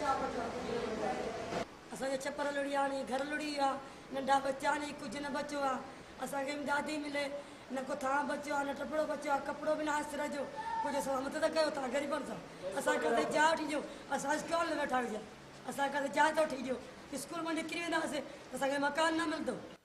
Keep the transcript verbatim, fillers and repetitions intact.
असांखे छपर लुड़ी आहे, घर लुड़ी वियो आहे, नंढा बच्चा आहिनि, कुझु न बचियो आहे। असांखे इमदादी मिले, न को थां बचियो आहे, न टपड़ो बचियो आहे, कपिड़ो बि न आहे सिर जो, कुझु असां मदद कयो तव्हां ग़रीबनि सां। असांखे किथे जाइ वठी ॾियो, असां स्कूल में वेठा हुजूं, असांखे किथे जाइ थो वठी ॾियो, स्कूल मां निकिरी वेंदासीं त असांखे मकान न मिलंदो।